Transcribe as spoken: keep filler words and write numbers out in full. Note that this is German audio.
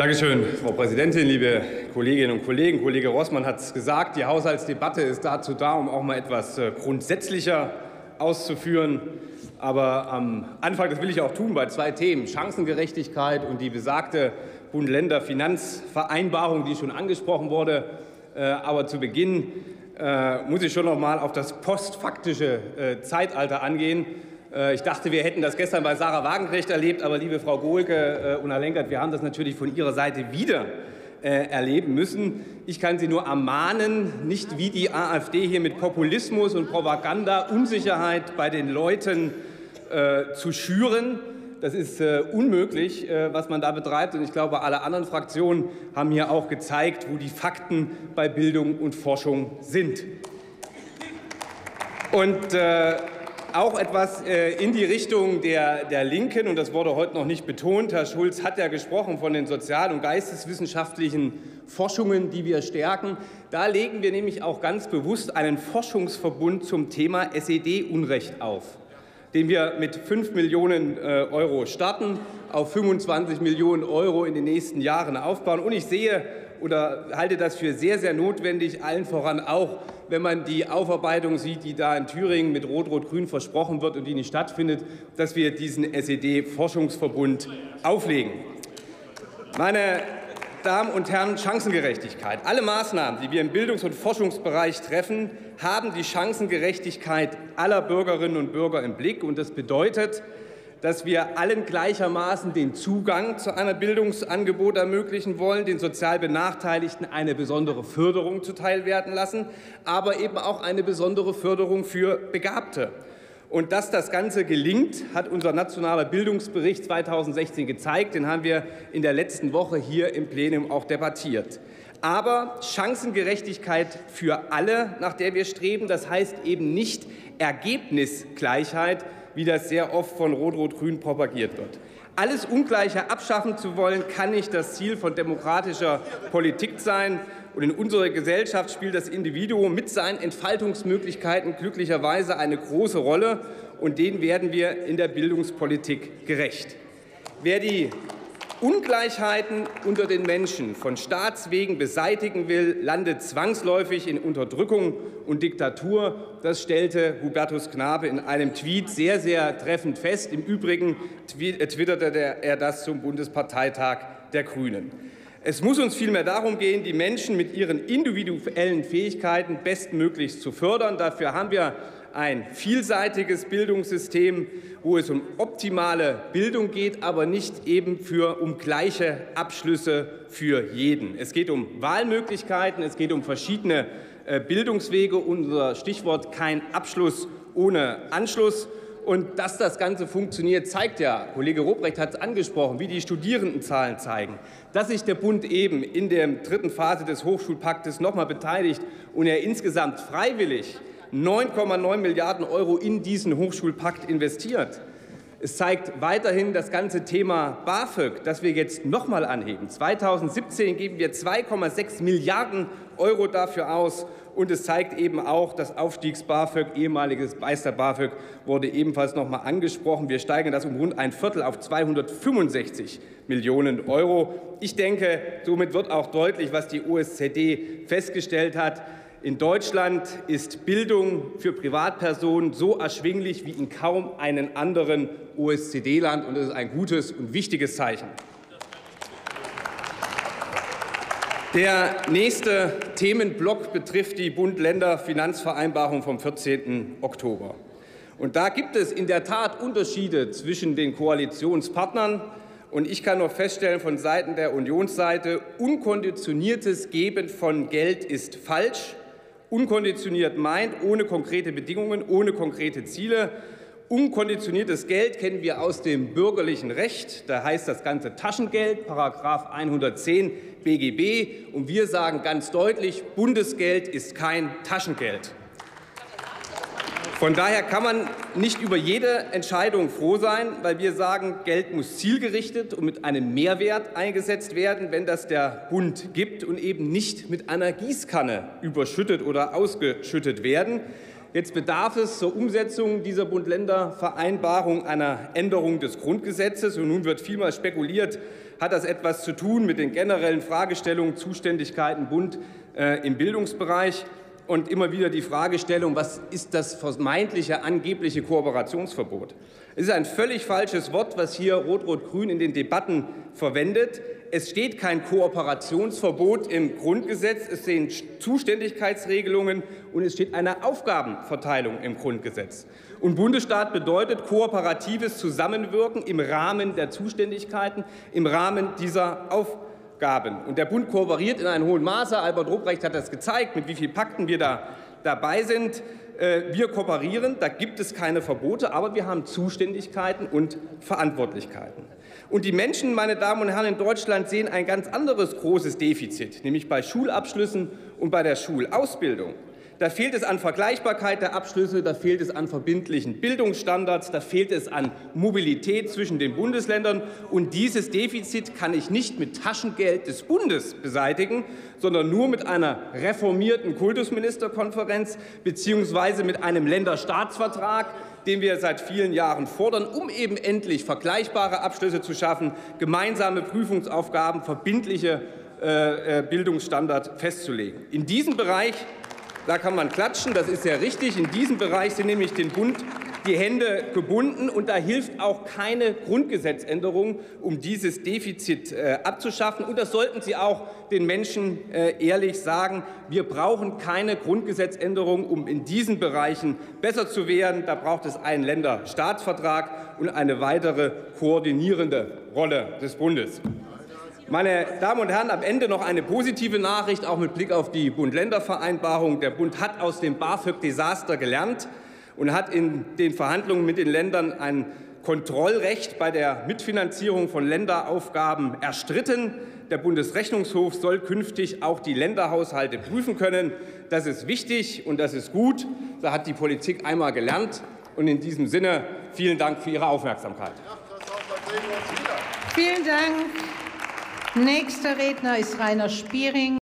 Dankeschön, Frau Präsidentin, liebe Kolleginnen und Kollegen. Kollege Rossmann hat es gesagt, die Haushaltsdebatte ist dazu da, um auch mal etwas grundsätzlicher auszuführen. Aber am Anfang, das will ich auch tun, bei zwei Themen, Chancengerechtigkeit und die besagte Bund-Länder-Finanzvereinbarung, die schon angesprochen wurde. Aber zu Beginn muss ich schon noch mal auf das postfaktische Zeitalter angehen. Ich dachte, wir hätten das gestern bei Sarah Wagenknecht erlebt, aber liebe Frau Gohlke und Herr Lenkert, wir haben das natürlich von Ihrer Seite wieder erleben müssen. Ich kann Sie nur ermahnen, nicht wie die AfD hier mit Populismus und Propaganda Unsicherheit bei den Leuten äh, zu schüren. Das ist äh, unmöglich, äh, was man da betreibt. Und ich glaube, alle anderen Fraktionen haben hier auch gezeigt, wo die Fakten bei Bildung und Forschung sind. Und äh, auch etwas in die Richtung der, der Linken, und das wurde heute noch nicht betont. Herr Schulz hat ja gesprochen von den sozial- und geisteswissenschaftlichen Forschungen, die wir stärken. Da legen wir nämlich auch ganz bewusst einen Forschungsverbund zum Thema S E D-Unrecht auf, den wir mit fünf Millionen Euro starten, auf fünfundzwanzig Millionen Euro in den nächsten Jahren aufbauen. Und ich sehe oder halte das für sehr, sehr notwendig, allen voran auch, wenn man die Aufarbeitung sieht, die da in Thüringen mit Rot-Rot-Grün versprochen wird und die nicht stattfindet, dass wir diesen S E D-Forschungsverbund auflegen. Meine Damen und Herren, Chancengerechtigkeit. Alle Maßnahmen, die wir im Bildungs- und Forschungsbereich treffen, haben die Chancengerechtigkeit aller Bürgerinnen und Bürger im Blick. Und das bedeutet, dass wir allen gleichermaßen den Zugang zu einem Bildungsangebot ermöglichen wollen, den sozial Benachteiligten eine besondere Förderung zuteilwerden lassen, aber eben auch eine besondere Förderung für Begabte. Und dass das Ganze gelingt, hat unser nationaler Bildungsbericht zweitausendsechzehn gezeigt. Den haben wir in der letzten Woche hier im Plenum auch debattiert. Aber Chancengerechtigkeit für alle, nach der wir streben, das heißt eben nicht Ergebnisgleichheit, wie das sehr oft von Rot-Rot-Grün propagiert wird. Alles Ungleiche abschaffen zu wollen, kann nicht das Ziel von demokratischer Politik sein. Und in unserer Gesellschaft spielt das Individuum mit seinen Entfaltungsmöglichkeiten glücklicherweise eine große Rolle. Und denen werden wir in der Bildungspolitik gerecht. Wer die Ungleichheiten unter den Menschen von Staatswegen beseitigen will, landet zwangsläufig in Unterdrückung und Diktatur. Das stellte Hubertus Knabe in einem Tweet sehr, sehr treffend fest. Im Übrigen twitterte er das zum Bundesparteitag der Grünen. Es muss uns vielmehr darum gehen, die Menschen mit ihren individuellen Fähigkeiten bestmöglichst zu fördern. Dafür haben wir ein vielseitiges Bildungssystem, wo es um optimale Bildung geht, aber nicht eben für, um gleiche Abschlüsse für jeden. Es geht um Wahlmöglichkeiten, es geht um verschiedene Bildungswege. Unser Stichwort: kein Abschluss ohne Anschluss. Und dass das Ganze funktioniert, zeigt ja, Kollege Robrecht hat es angesprochen, wie die Studierendenzahlen zeigen, dass sich der Bund eben in der dritten Phase des Hochschulpaktes noch mal beteiligt und er insgesamt freiwillig neun Komma neun Milliarden Euro in diesen Hochschulpakt investiert. Es zeigt weiterhin das ganze Thema BAföG, das wir jetzt noch mal anheben. zweitausendsiebzehn geben wir zwei Komma sechs Milliarden Euro dafür aus. Und es zeigt eben auch, das Aufstiegs-BAföG, ehemaliges Meister-BAföG, wurde ebenfalls noch mal angesprochen. Wir steigern das um rund ein Viertel auf zweihundertfünfundsechzig Millionen Euro. Ich denke, somit wird auch deutlich, was die O E C D festgestellt hat. In Deutschland ist Bildung für Privatpersonen so erschwinglich wie in kaum einem anderen O E C D-Land. Und das ist ein gutes und wichtiges Zeichen. Der nächste Themenblock betrifft die Bund-Länder-Finanzvereinbarung vom vierzehnten Oktober. Und da gibt es in der Tat Unterschiede zwischen den Koalitionspartnern. Und ich kann noch feststellen, von Seiten der Unionsseite, unkonditioniertes Geben von Geld ist falsch. Unkonditioniert meint ohne konkrete Bedingungen, ohne konkrete Ziele. Unkonditioniertes Geld kennen wir aus dem bürgerlichen Recht. Da heißt das Ganze Taschengeld, Paragraph hundertzehn B G B. Und wir sagen ganz deutlich, Bundesgeld ist kein Taschengeld. Von daher kann man nicht über jede Entscheidung froh sein, weil wir sagen, Geld muss zielgerichtet und mit einem Mehrwert eingesetzt werden, wenn das der Bund gibt, und eben nicht mit einer Gießkanne überschüttet oder ausgeschüttet werden. Jetzt bedarf es zur Umsetzung dieser Bund-Länder-Vereinbarung einer Änderung des Grundgesetzes. Und nun wird vielmals spekuliert, hat das etwas zu tun mit den generellen Fragestellungen, Zuständigkeiten Bund äh, im Bildungsbereich und immer wieder die Fragestellung, was ist das vermeintliche, angebliche Kooperationsverbot? Es ist ein völlig falsches Wort, was hier Rot-Rot-Grün in den Debatten verwendet. Es steht kein Kooperationsverbot im Grundgesetz, es sind Zuständigkeitsregelungen und es steht eine Aufgabenverteilung im Grundgesetz. Und Bundesstaat bedeutet kooperatives Zusammenwirken im Rahmen der Zuständigkeiten, im Rahmen dieser Aufgaben. Und der Bund kooperiert in einem hohen Maße. Albert Robrecht hat das gezeigt, mit wie vielen Pakten wir da dabei sind. Wir kooperieren, da gibt es keine Verbote, aber wir haben Zuständigkeiten und Verantwortlichkeiten. Und die Menschen, meine Damen und Herren, in Deutschland sehen ein ganz anderes großes Defizit, nämlich bei Schulabschlüssen und bei der Schulausbildung. Da fehlt es an Vergleichbarkeit der Abschlüsse, da fehlt es an verbindlichen Bildungsstandards, da fehlt es an Mobilität zwischen den Bundesländern. Und dieses Defizit kann ich nicht mit Taschengeld des Bundes beseitigen, sondern nur mit einer reformierten Kultusministerkonferenz beziehungsweise mit einem Länderstaatsvertrag, den wir seit vielen Jahren fordern, um eben endlich vergleichbare Abschlüsse zu schaffen, gemeinsame Prüfungsaufgaben, verbindliche äh, Bildungsstandards festzulegen. In diesem Bereich, da kann man klatschen, das ist ja richtig, in diesem Bereich sind nämlich dem Bund die Hände gebunden, und da hilft auch keine Grundgesetzänderung, um dieses Defizit äh, abzuschaffen. Und das sollten Sie auch den Menschen äh, ehrlich sagen. Wir brauchen keine Grundgesetzänderung, um in diesen Bereichen besser zu werden. Da braucht es einen Länderstaatsvertrag und eine weitere koordinierende Rolle des Bundes. Meine Damen und Herren, am Ende noch eine positive Nachricht, auch mit Blick auf die Bund-Länder-Vereinbarung. Der Bund hat aus dem BAföG-Desaster gelernt und hat in den Verhandlungen mit den Ländern ein Kontrollrecht bei der Mitfinanzierung von Länderaufgaben erstritten. Der Bundesrechnungshof soll künftig auch die Länderhaushalte prüfen können. Das ist wichtig und das ist gut. Da hat die Politik einmal gelernt. Und in diesem Sinne vielen Dank für Ihre Aufmerksamkeit. Vielen Dank. Nächster Redner ist Rainer Spiering.